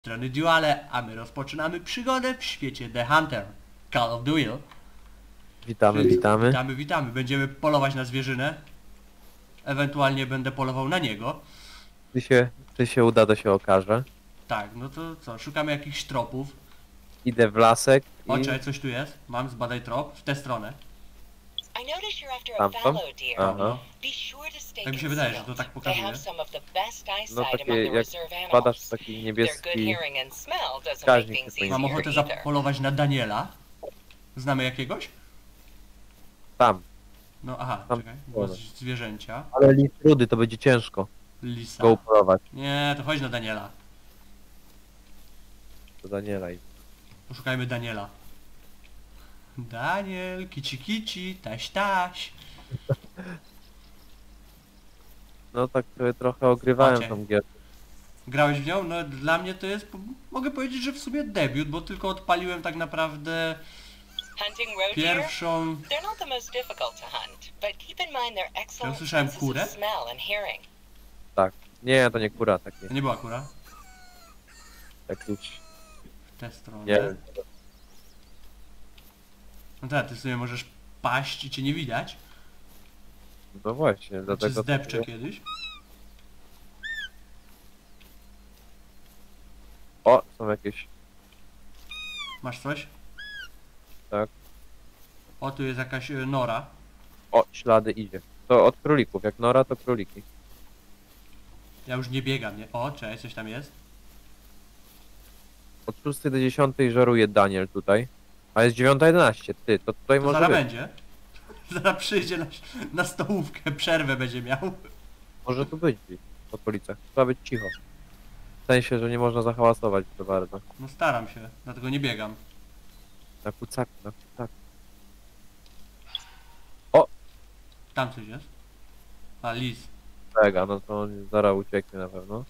Strony Duale, a my rozpoczynamy przygodę w świecie The Hunter, Call of Duel. Witamy, witamy. Witamy. Będziemy polować na zwierzynę. Ewentualnie będę polował na niego. Czy się uda, to się okaże. Tak, no to co, szukamy jakichś tropów. Idę w lasek O, i czekaj, coś tu jest. Mam, zbadaj trop. W tę stronę. tamtą. Aha. Tak mi się wydaje, że to tak pokazuje. No takie, jak wpadasz w taki niebieski wskaźnik. Mam ochotę zapolować na Daniela. Znamy jakiegoś? Tam. No aha, Tam czekaj. Głos zwierzęcia. Ale lis rudy, to będzie ciężko Lisa. go upolować. Nie, to chodź na Daniela. Do Daniela. Poszukajmy Daniela. Daniel, kici kici, taś taś. No tak trochę ogrywałem Macie. tą gierkę. Grałeś w nią? No dla mnie to jest, mogę powiedzieć, że w sumie debiut, bo tylko odpaliłem tak naprawdę pierwszą... Ja słyszałem kurę? Tak. Nie, to nie kura takie. To nie była kura. Jakiś, W tę stronę. nie wiem. No tak, ty sobie możesz paść i cię nie widać. No właśnie, Cię dlatego... zdepczę kiedyś. O, są jakieś... Masz coś? Tak. O, tu jest jakaś nora. O, ślady idzie. To od królików. Jak nora, to króliki. Ja już nie biegam, nie? O, cześć, coś tam jest. Od 6 do 10 żaruje Daniel tutaj. A jest 9:11. Ty, to tutaj To może zaraz być. będzie. Zaraz przyjdzie na stołówkę, przerwę będzie miał. Może tu być gdzieś w okolicach. Trzeba być cicho. W sensie, że nie można zahałasować za bardzo. No staram się, dlatego nie biegam. Na kucaku, na kucaku. Tam coś jest. A, lis. Mega, no to on zaraz ucieknie na pewno.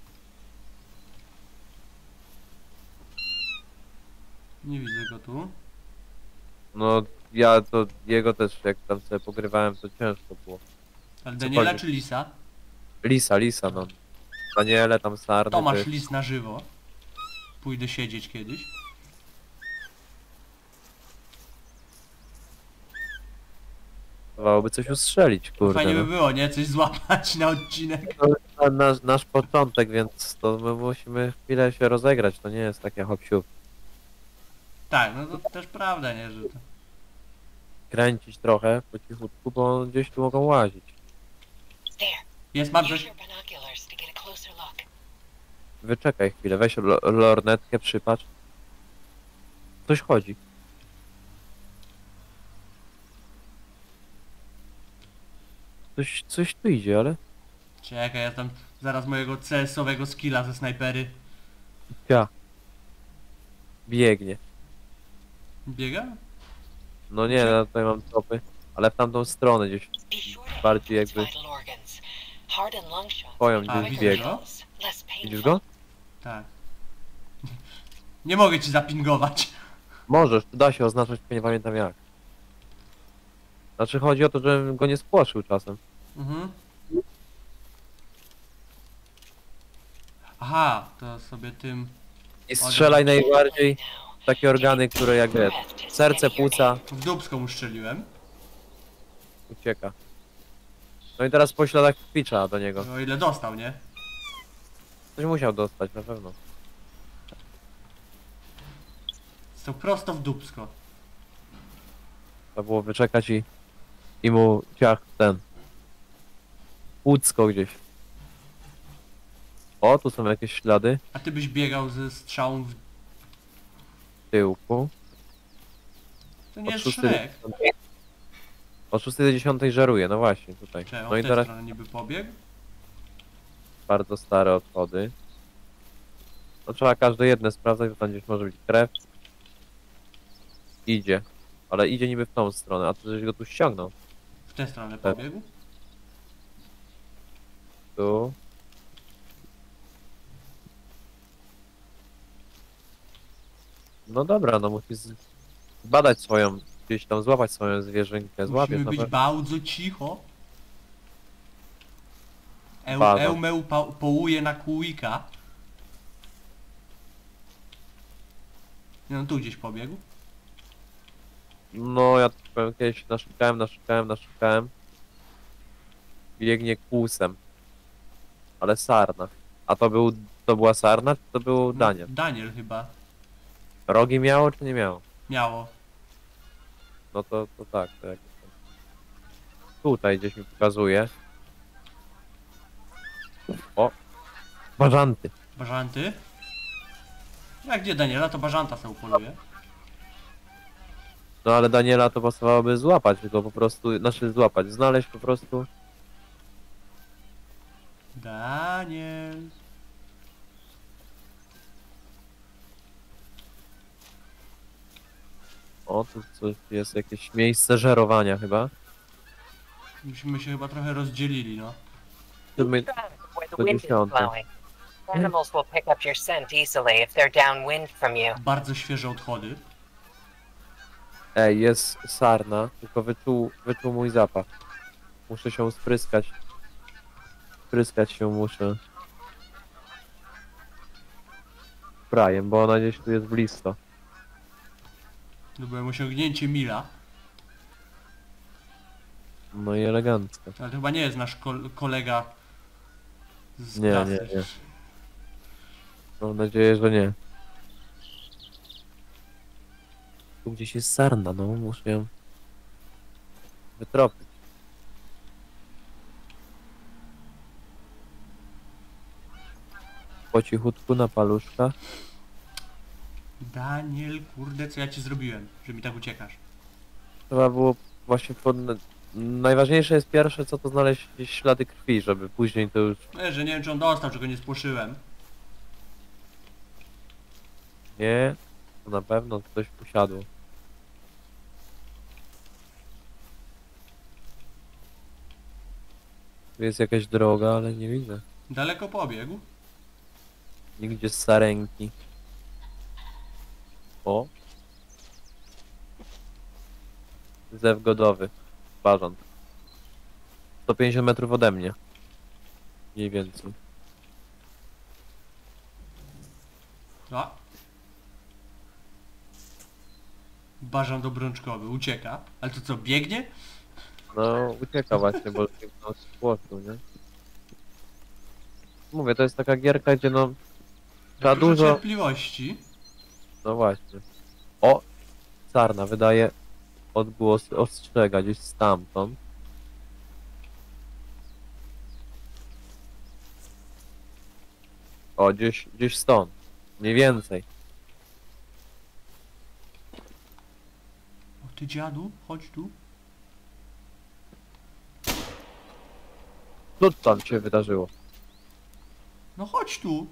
Nie widzę go tu. No ja to jego też jak tam sobie pogrywałem, to ciężko było. Ale Daniela Cokolwiek. czy lisa? Lisa, no. Daniele tam sarny. To masz ty. lis na żywo. Pójdę siedzieć kiedyś. Trzeba coś ustrzelić, kurde. Fajnie by No. było, nie? Coś złapać na odcinek. To jest nasz początek, więc to my musimy chwilę się rozegrać, to nie jest takie hop-siup. Tak, no to też prawda, nie? Że to... Kręcić trochę po cichutku, bo gdzieś tu mogą łazić. Jest, mam coś. Wyczekaj chwilę, weź lornetkę, przypatrz. Coś chodzi. Coś tu idzie, ale... Czekaj, ja tam zaraz mojego CS-owego skilla ze snajpery. Ja. Biegnie. Biega? No nie, no tutaj mam tropy, ale w tamtą stronę gdzieś bardziej jakby twoją A, gdzieś widzę biegnie. go. Widzisz go? Tak. Nie mogę ci zapingować. Możesz, da się oznaczać, tylko nie pamiętam jak. Znaczy chodzi o to, żebym go nie spłoszył czasem. Mhm. Aha, to sobie tym... I strzelaj najbardziej w takie organy, które jak wiesz, serce, płuca, W dupską uszczeliłem. ucieka. No i teraz po śladach Twitcha do niego. O ile dostał, nie? Coś musiał dostać na pewno. Stał prosto w dupsko. Trzeba było wyczekać i mu ciach ten. Płucko gdzieś. O, tu są jakieś ślady A ty byś biegał ze strzałą w... w tyłku. To nie jest 6 Shrek. Od 6 do 10 żaruje, no właśnie tutaj. Czekaj, No on i w tę teraz stronę niby pobiegł. bardzo stare odchody. No trzeba każde jedne sprawdzać, bo tam gdzieś może być krew. Idzie. Ale idzie niby w tą stronę, a ty żeś go tu ściągnął. W tę stronę Tak. pobiegł. Tu. No dobra, no musisz zbadać swoją, gdzieś tam złapać swoją zwierzynkę. Złapiesz Musimy na być pewno. bardzo cicho. Baza. Ełmeł połuje na kółika. No tu gdzieś pobiegł. No ja powiem, kiedyś naszukałem. Biegnie kłusem. Ale sarna. A to była sarna, czy to był Daniel? Daniel chyba. Rogi miało, czy nie miało? Miało. No to tak, to jak... Tutaj gdzieś mi pokazuje. O! Bażanty. Bażanty. Jak gdzie Daniela, to bażanta sobie upoluje. No ale Daniela to pasowałoby złapać go po prostu, znaczy złapać, znaleźć po prostu. Daniel. O, tu coś jest, jakieś miejsce żerowania chyba. Myśmy się chyba trochę rozdzielili, no. My, Where the to wind is dziesiąte. blowing. Animals will pick up your scent easily if they're downwind from you. Bardzo świeże odchody. Ej, jest sarna, tylko wyczuł mój zapach. Muszę się spryskać. Spryskać się muszę. Sprajem, bo ona gdzieś tu jest blisko. Byłem osiągnięcie mila. No i elegancko. Ale to chyba nie jest nasz kolega z Nie, klasy. nie. Mam nadzieję, że nie. Tu gdzieś jest sarna, no muszę ją wytropić. Po cichutku na paluszkach. Daniel, kurde, co ja ci zrobiłem, że mi tak uciekasz? Trzeba było właśnie najważniejsze jest pierwsze, co to znaleźć gdzieś ślady krwi, żeby później to już... Że nie wiem, czy on dostał, czy go nie spłoszyłem. Nie, to na pewno coś usiadło. Tu jest jakaś droga, ale nie widzę. Daleko pobiegł. Nigdzie z sarenki. O! Zew godowy. Bażant. 150 metrów ode mnie. Mniej więcej. A. Bażant obrączkowy, ucieka. Ale to co, biegnie? No, ucieka właśnie, bo no, spłoszył, nie? Mówię, to jest taka gierka, gdzie no... Trzeba Dużo dużo... cierpliwości. No właśnie. O! Sarna wydaje odgłos, ostrzega gdzieś stamtąd. O, gdzieś stąd. Mniej więcej. O ty dziadu, chodź tu. Co tam się wydarzyło? No chodź tu.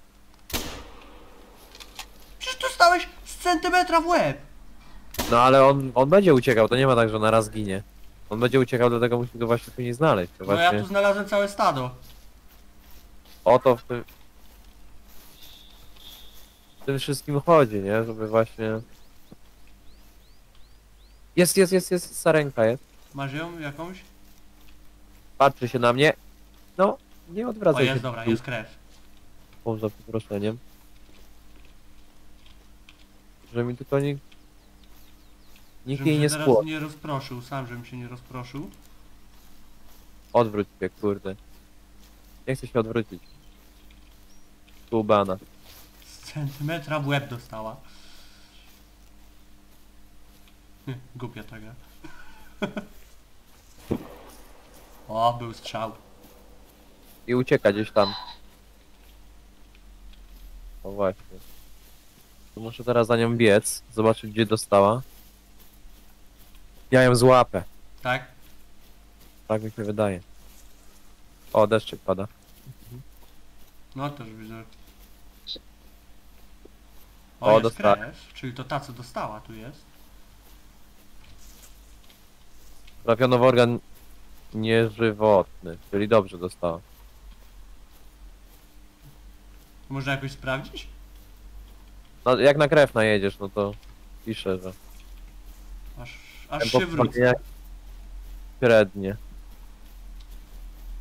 Przecież tu stałeś z centymetra w łeb. No ale on będzie uciekał, to nie ma tak, że naraz ginie. On będzie uciekał, dlatego musi go właśnie później znaleźć. To No ja właśnie tu znalazłem całe stado. o to w tym wszystkim chodzi, nie? Żeby właśnie... Jest, sarenka jest. Masz ją jakąś? Patrzy się na mnie. No, nie O odwracaj się. jest, dobra, jest krew. Za przeproszeniem. Że mi tylko nikt Żebym jej się nie teraz skło. nie rozproszył, sam żebym się nie rozproszył. Odwróć się, kurde. Nie chcę się odwrócić. Kubana. Z centymetra w łeb dostała. Głupia ta gra. O, był strzał. I ucieka gdzieś tam. O właśnie. To muszę teraz za nią biec. Zobaczyć gdzie dostała. Ja ją złapę. Tak? Tak mi się wydaje. O, deszczyk pada. No też widzę. O, Jest dostała. krew, czyli to ta co dostała tu jest. Trafiono w organ nieżywotny, czyli dobrze dostała. Można jakoś sprawdzić? No jak na krew najedziesz, no to piszę, że Aż się wrócę. średnie.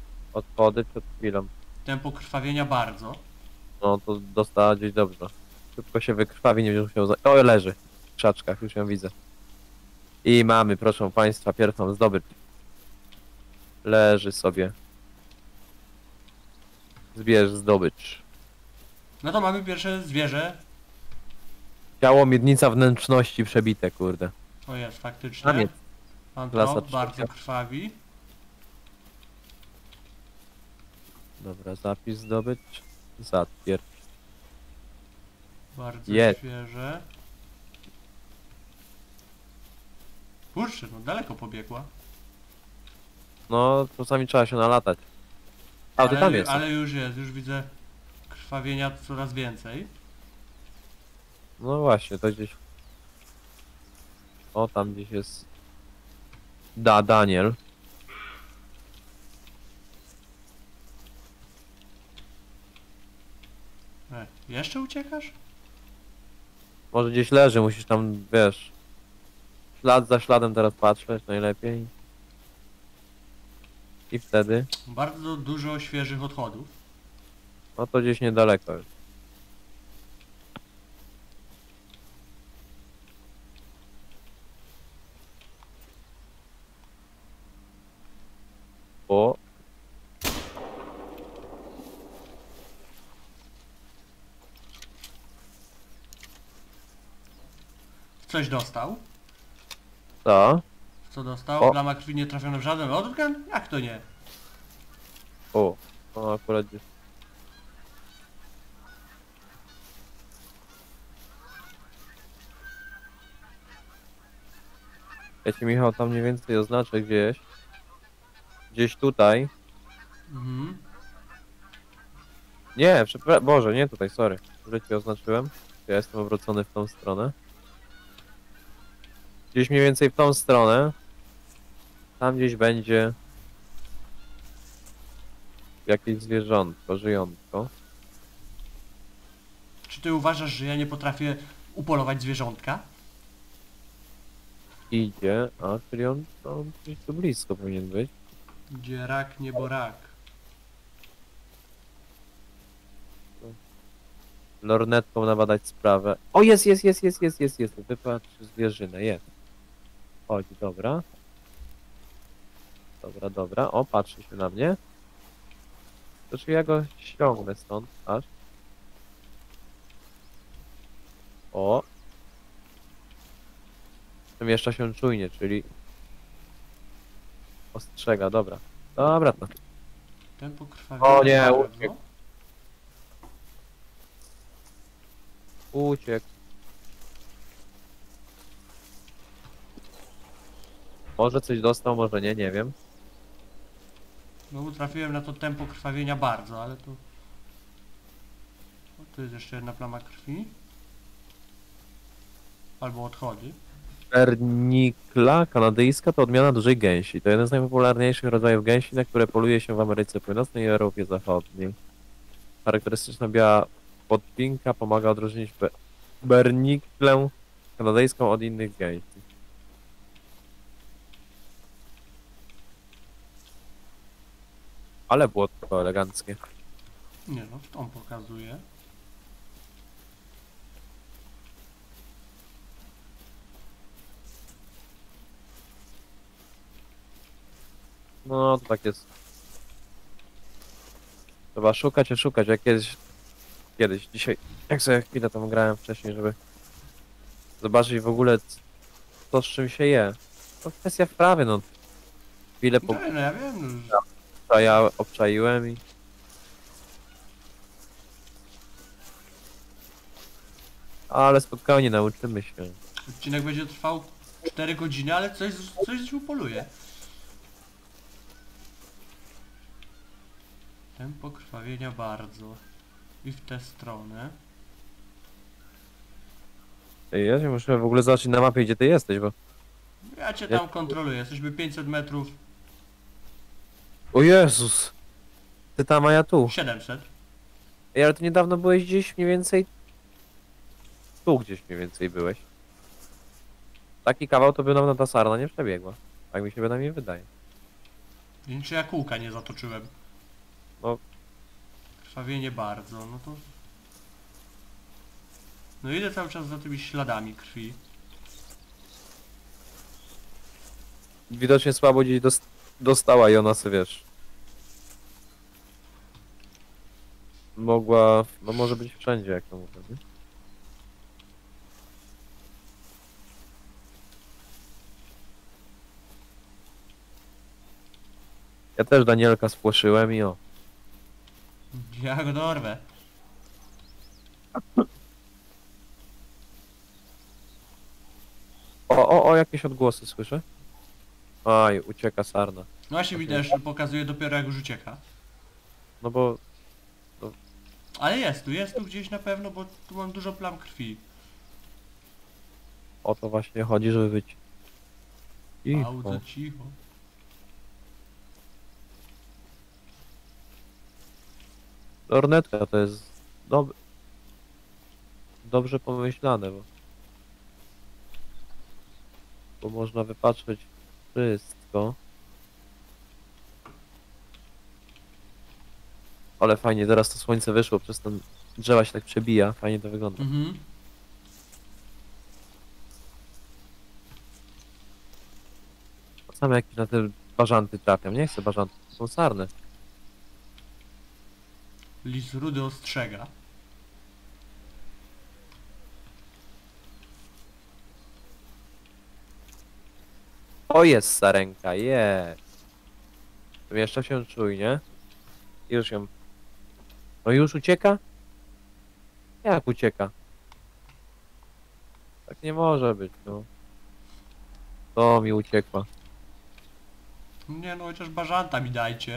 Odchody przed chwilą. Tempo krwawienia bardzo. No to dostała gdzieś dobrze. Szybko się wykrwawi, nie będzie musiał za... O, leży. W krzaczkach, już ją widzę. I mamy, proszę państwa, pierwszą zdobycz. Leży sobie. Zbierz zdobycz. No to mamy pierwsze zwierzę. Ciało miednica wnętrzności przebite, kurde. O jest, faktycznie. Tam jest. Pan Klasa to trzecia. bardzo krwawi. Dobra, zapis zdobycz. Zatwierdź. Bardzo Jest. świeże. Kurczę, no daleko pobiegła. No, czasami trzeba się nalatać. A, ty tam jest. Ale już jest, już widzę krwawienia coraz więcej. No właśnie, to gdzieś... O, tam gdzieś jest... Daniel. Jeszcze uciekasz? Może gdzieś leży, musisz tam, wiesz... Ślad za śladem teraz patrzeć najlepiej. I wtedy... Bardzo dużo świeżych odchodów. No to gdzieś niedaleko jest. O! Coś dostał? Co? Co dostał? O. Plama krwi nie trafiona w żaden organ? Jak to nie? O! No akurat gdzieś... Ja ci, Michał, tam mniej więcej oznaczę gdzieś. Gdzieś tutaj. Mhm. Nie, przepraszam, Boże, nie tutaj, sorry. Źle ci oznaczyłem. Ja jestem obrócony w tą stronę. Gdzieś mniej więcej w tą stronę. Tam gdzieś będzie... jakieś zwierzątko, żyjątko. Czy ty uważasz, że ja nie potrafię upolować zwierzątka? Idzie, a czyli on gdzieś tu blisko powinien być. Gdzie rak, niebo rak. Lornetką nabadać sprawę. O, jest. Wypatrz zwierzynę, jest. Chodź, dobra. Dobra. O, patrzy się na mnie. To czy ja go ściągnę stąd, aż. O. Przemieszcza się czujnie, czyli... ostrzega, dobra. Dobra to. Tempo krwawienia O nie, bardzo. uciekł. Uciekł. Może coś dostał, może nie, nie wiem. No trafiłem na to tempo krwawienia bardzo, ale to... O, tu jest jeszcze jedna plama krwi. Albo odchody. Pernikla kanadyjska to odmiana dużej gęsi. To jeden z najpopularniejszych rodzajów gęsi, na które poluje się w Ameryce Północnej i Europie Zachodniej. Charakterystyczna biała podpinka pomaga odróżnić berniklę kanadyjską od innych gęsi. Ale błotko eleganckie. Nie no, on pokazuje. No to tak jest. Trzeba szukać i szukać, jak dzisiaj, jak sobie chwilę tam grałem wcześniej, żeby zobaczyć w ogóle co z czym się je. To kwestia wprawy, no. Chwilę No, no ja wiem, obczaiłem i... Ale spokojnie, nauczymy się. odcinek będzie trwał 4 godziny, ale coś upoluje. Tempo krwawienia bardzo. I w tę stronę. Ej, ja się muszę w ogóle zobaczyć na mapie, gdzie ty jesteś, bo... Ja cię tam kontroluję, jesteśmy 500 metrów, O Jezus! Ty tam, a ja tu. 700. Ej, ale ty niedawno byłeś gdzieś mniej więcej... Tu gdzieś mniej więcej byłeś. Taki kawał to by nam ta sarna nie przebiegła. Tak mi się bynajmniej wydaje. Nie wiem, czy ja kółka nie zatoczyłem. No. Krwawienie bardzo, no to... No idę cały czas za tymi śladami krwi. Widocznie słabo gdzieś dostała i ona sobie, wiesz... Mogła... No może być wszędzie, jak to mówię, nie? Ja też Danielka spłoszyłem i o. Ja go dorwę. O, jakieś odgłosy słyszę. Aj, ucieka sarna. No właśnie mi też pokazuje dopiero jak już ucieka. No bo... Ale jest tu gdzieś na pewno, bo tu mam dużo plam krwi. O to właśnie chodzi, żeby być... Cicho. Auto cicho. Lornetka to jest... Dobrze pomyślane, bo można wypatrzeć wszystko. Ale fajnie, teraz to słońce wyszło, przez ten drzewa się tak przebija, fajnie to wygląda. Mhm. Same jakieś na te bażanty trafiam, nie chcę bażanty, to są sarny. Lis rudy ostrzega. O, jest sarenka, jest. Jeszcze się czujnie. Już ją... No już ucieka? Jak ucieka? Tak nie może być, no. To mi uciekła. Nie no, chociaż bażanta mi dajcie.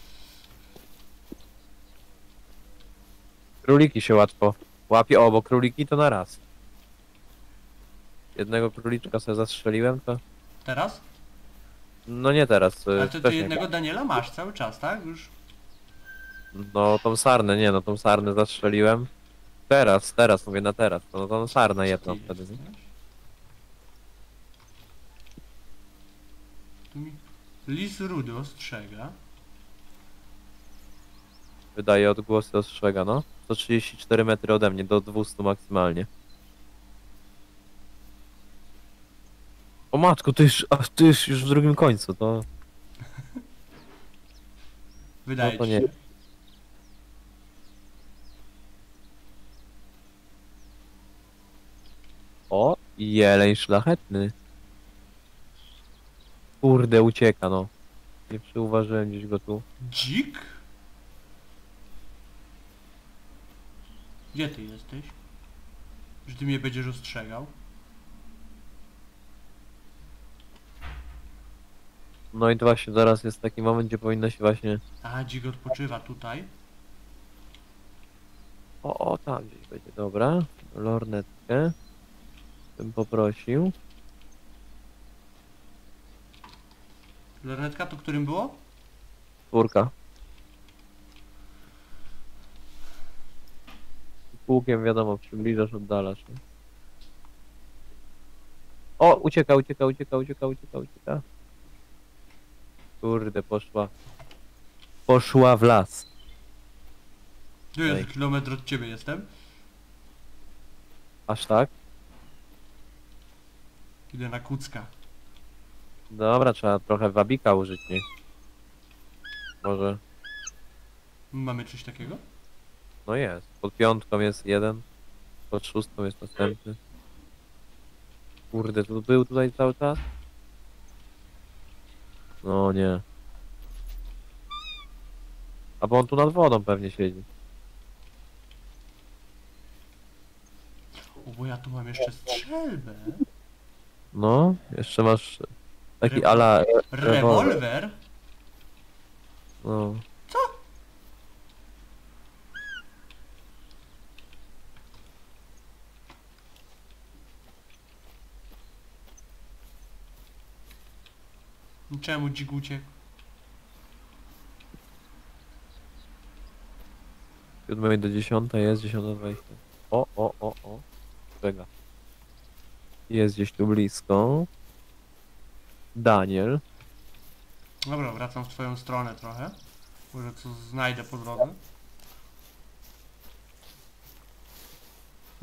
Króliki się łatwo łapie. O, bo króliki to na raz. Jednego króliczka sobie zastrzeliłem, to... Teraz? No nie teraz. Ale ty wcześniej. jednego Daniela masz cały czas, tak? Już? No tą sarnę, nie no, tą sarnę zastrzeliłem. Teraz, mówię na teraz. No tą sarnę jedną Ty wtedy, nie? jesteś? Tu mi... Lis rudy ostrzega. Wydaje odgłosy ostrzega, no. 134 metry ode mnie, do 200 maksymalnie. O matko, ty już w drugim końcu, to... Wydaje No to ci nie. się. O, jeleń szlachetny. Kurde, ucieka, no. Nie przyuważyłem gdzieś go tu. Dzik? Gdzie ty jesteś? Że ty mnie będziesz ostrzegał? No i to właśnie zaraz jest taki moment, gdzie powinno się właśnie... A, dzik odpoczywa tutaj. O, tam gdzieś będzie, dobra. Lornetkę. Bym poprosił. Lornetka to którym było? Czwórka. Półkiem wiadomo, przybliżasz, oddalasz. Nie? O, ucieka. Kurde, poszła. Poszła w las. Tu jest Ej. kilometr od ciebie jestem. Aż tak? Idę na kucka. Dobra, trzeba trochę wabika użyć, nie? Może... Mamy coś takiego? No jest. Pod piątką jest jeden. Pod szóstką jest następny. Kurde, tu był tutaj cały czas? No nie. A bo on tu nad wodą pewnie siedzi. O, bo ja tu mam jeszcze strzelbę. No, jeszcze masz taki Re- ala... Rewolwer? No. Czemu dzik uciekł? 7 do 10 jest, 10:20. O. Czeka. Jest gdzieś tu blisko. Daniel. Dobra, wracam w twoją stronę trochę. Może co znajdę po drodze.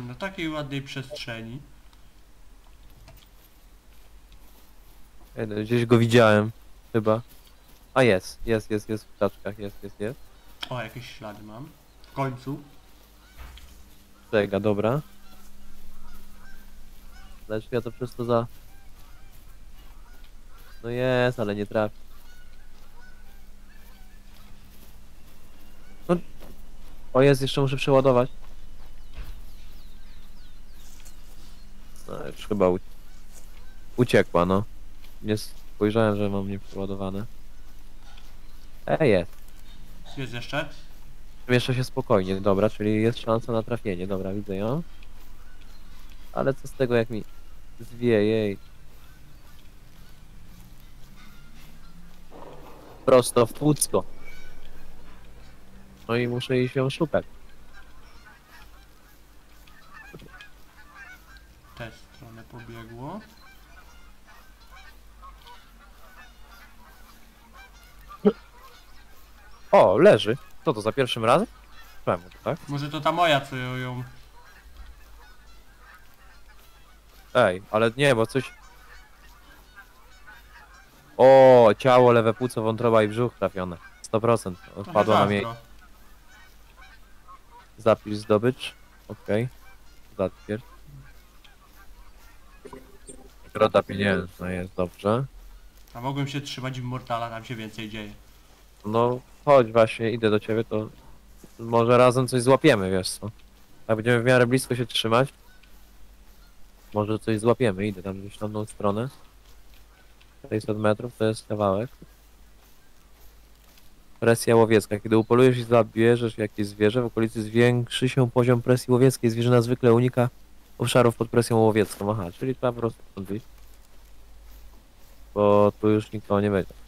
Na takiej ładnej przestrzeni. Gdzieś go widziałem, chyba. A jest w ptaczkach, jest. O, jakieś ślady mam. W końcu. Czeka, dobra. Lecz ja to przez to za... No jest, ale nie trafi. No... O jest, jeszcze muszę przeładować. No już chyba uciekła, no. Nie spojrzałem, że mam nieprzeładowane. Jest. Jest jeszcze? Mieszczę się spokojnie, dobra, czyli jest szansa na trafienie, dobra, widzę ją. Ale co z tego, jak mi zwieje jej. Prosto w płucko. No i muszę iść ją szukać. W tę stronę pobiegło. O, leży. Co to, za pierwszym razem? Czemu, tak? Może to ta moja, co ją... Ej, ale nie, bo coś... O, ciało, lewe płuco, wątroba i brzuch trafione. 100%. Trochę Odpadła na jej zazdro. zapis zdobycz. Okej. Zatwierdź. Nagroda pieniężna jest, dobrze. A mogłem się trzymać Immortala, tam się więcej dzieje. No, chodź właśnie, idę do ciebie, to może razem coś złapiemy, wiesz co. Jak będziemy w miarę blisko się trzymać, może coś złapiemy, idę tam gdzieś tam tą stronę. 600 metrów to jest kawałek. Presja łowiecka. Kiedy upolujesz i zabierzesz jakieś zwierzę, w okolicy zwiększy się poziom presji łowieckiej. Zwierzyna zwykle unika obszarów pod presją łowiecką. Aha, czyli trzeba po prostu stąd wyjść. Bo tu już nikogo nie będzie.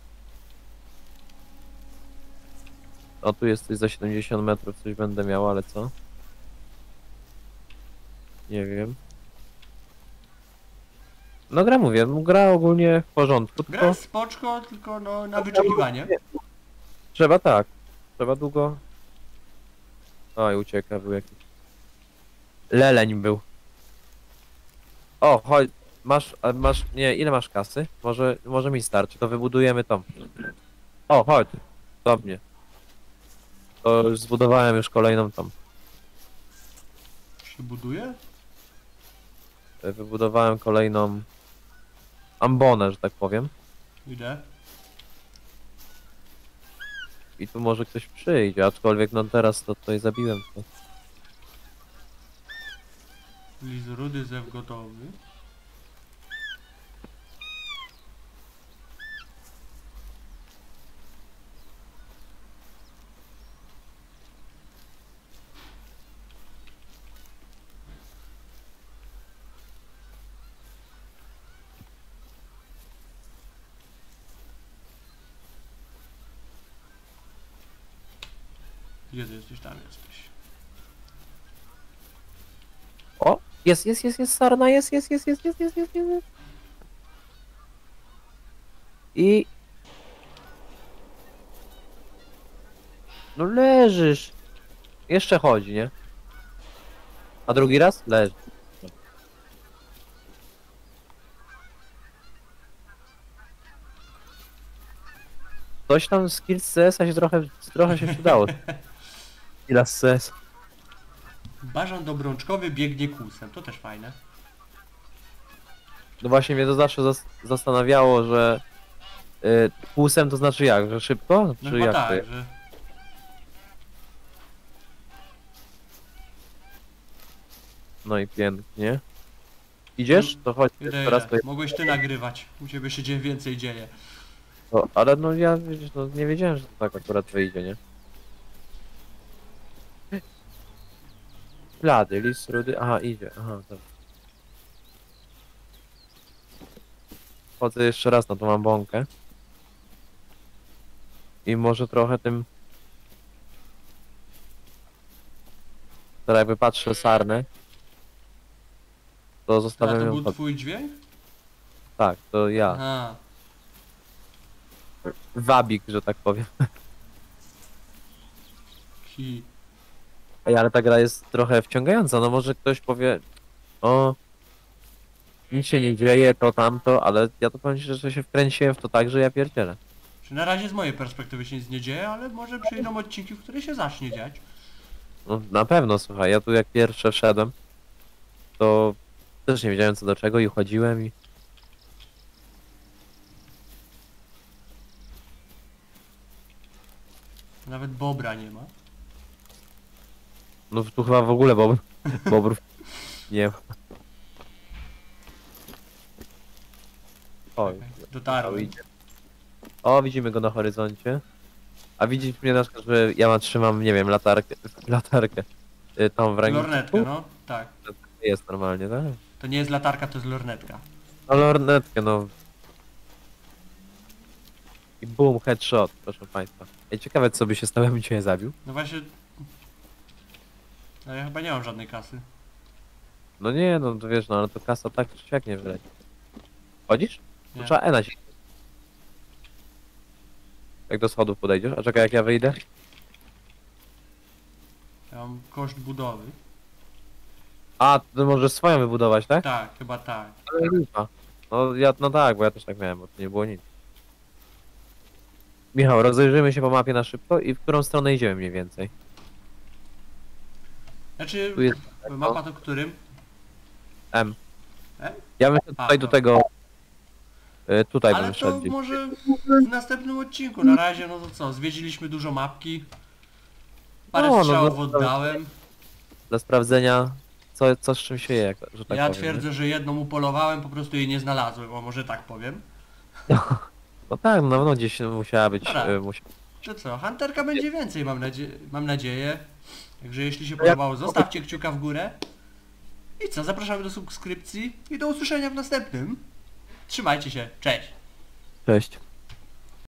O, tu jest coś za 70 metrów, coś będę miał, ale co? Nie wiem. No gra, mówię, gra ogólnie w porządku, Gra tylko jest spoczko, tylko no na wyczekiwanie. trzeba tak, trzeba długo... Oj, ucieka, był jakiś... Leleń był. O, chodź, masz, nie, ile masz kasy? Może mi starczy, to wybudujemy tą. O, chodź, do mnie. To już zbudowałem już kolejną tą. Się buduje? Wybudowałem kolejną ambonę, że tak powiem. Idę. I tu może ktoś przyjdzie, aczkolwiek no teraz to tutaj zabiłem to. Lis rudy, zew gotowy. Gdzie ty jesteś? Tam jesteś. O! Jest, sarna, jest. I... No leżysz. Jeszcze chodzi, nie? A drugi raz? Leży. Coś tam z kill z CS-a się trochę się przydało. Ile z CS? Bażan obrączkowy biegnie kłusem. To też fajne. No właśnie mnie to zawsze zastanawiało, że pulsem to znaczy jak? Że szybko? No Czy chyba jak to tak, jest? że... No i pięknie. Idziesz? To chodź Idę, teraz idę. Mogłeś ty nagrywać. U ciebie się więcej dzieje. to, ale no ja widzisz, no, nie wiedziałem, że to tak akurat wyjdzie, nie? Blady, lis rudy, aha idzie, aha dobra. Chodzę jeszcze raz na tą ambonkę. I może trochę tym... Teraz jakby patrzę sarnę. To A zostawiam to ją był pod... twój dźwięk? Tak, to ja. Aha. Wabik, że tak powiem. Ki. Ej, ale ta gra jest trochę wciągająca, no może ktoś powie, o, nic się nie dzieje, to tamto, ale ja to powiem ci, że się wkręciłem w to tak, że ja pierdzielę. Czy na razie z mojej perspektywy się nic nie dzieje, ale może przyjdą odcinki, w których się zacznie dziać. No na pewno, słuchaj, ja tu jak pierwsze wszedłem, to też nie wiedziałem co do czego i chodziłem i... Nawet Bobra nie ma. No tu chyba w ogóle bobrów nie ma. Oj, Dotarłem. idzie. O, widzimy go na horyzoncie. A widzisz mnie na przykład, że ja trzymam, nie wiem, latarkę. Tą w ręku. Lornetkę, no. Tak. Jest normalnie, tak? To nie jest latarka, to jest lornetka. No lornetkę, no. I boom, headshot, proszę państwa. Ej, ciekawe co by się stało, jakbym cię zabił. No właśnie... No ja chyba nie mam żadnej kasy. No nie, no to wiesz, no ale to kasa tak czy siak nie wyleci. Chodzisz? To Nie. trzeba E nacisnąć. Jak do schodów podejdziesz? A czekaj, jak ja wyjdę? Ja mam koszt budowy. A, ty możesz swoją wybudować, tak? Tak, chyba tak. Ale lipa. No, no tak, bo ja też tak miałem, bo to nie było nic. Michał, rozejrzyjmy się po mapie na szybko i w którą stronę idziemy mniej więcej. Znaczy, Tu jest mapa to którym? M. M? Ja bym szedł A, tutaj do dobra. tego... Tutaj Ale bym to szedł gdzieś. może w następnym odcinku. Na razie, no to co, zwiedziliśmy dużo mapki. Parę No, no, strzałów no, oddałem. Dla sprawdzenia, co z czym się je, że tak Ja powiem. twierdzę, że jedną upolowałem, po prostu jej nie znalazłem, o może tak powiem. No tak, no, no gdzieś musiała być... Dobra. Musi... To co, Hunterka będzie więcej, mam nadzieję. Także jeśli się No jak- podobało, zostawcie kciuka w górę. I co, zapraszamy do subskrypcji i do usłyszenia w następnym. Trzymajcie się, cześć! Cześć.